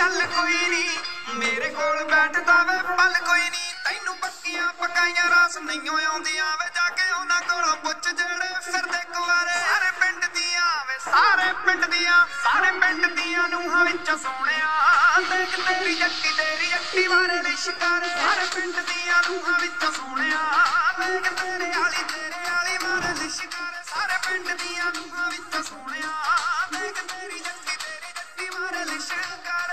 हल कोई नहीं, मेरे कोल बैठदा वे पल कोई नहीं। तैनू पक्कियां पकाइयां रास नहीं आउंदियां वे, जाके उन्हां कोलों पुछ जेड़े फिरदे कुआरे। सारे पिंड दियां वे सारे पिंड दियां नूहां विच सोहणिया, देख तेरी जट्टी मारे दी शिकार। सारे पिंड दियां नूहां विच सोहणिया, देख तेरे आली मारे दी शिकार। सारे पिंड दियां नूहां विच सोहणिया, देख तेरी जट्टी मारे दी शिकार।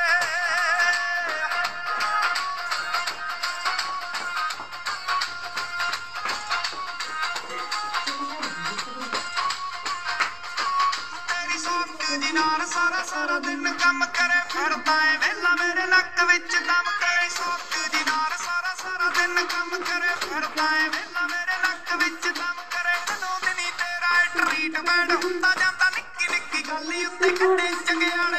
सारा दिन कम करे फिरदा है वेला मेरे नक विच दम करे। सोक दी नार सारा दिन कम करे फिरदा है वेला मेरे नक विच दम करे। कदों दिनी तेरा ट्रीटमेंट हुंदा जांदा, निक्की निक्की गल उत्ते कट्टे चंगियाले।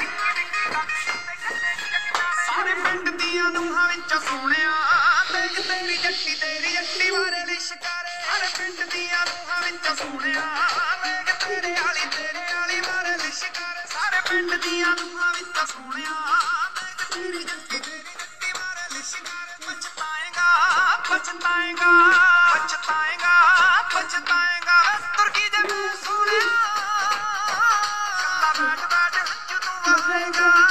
सारे पिंड दियां नूहां विच सोहणिया, देख तेरी जट्टी मारे दी शिकारे। सारे पिंड दियां नूहां विच सोहणिया, देख तेरे आली मारे दी शिकारे। सारे पिंड दियां नूहां विच सोहणिया, देख तेरी जट्टी मारे दी शिकारे। पछताएगा तुर्की जब सोहणिया, कल्ला बैठ हंझू तू आएगा।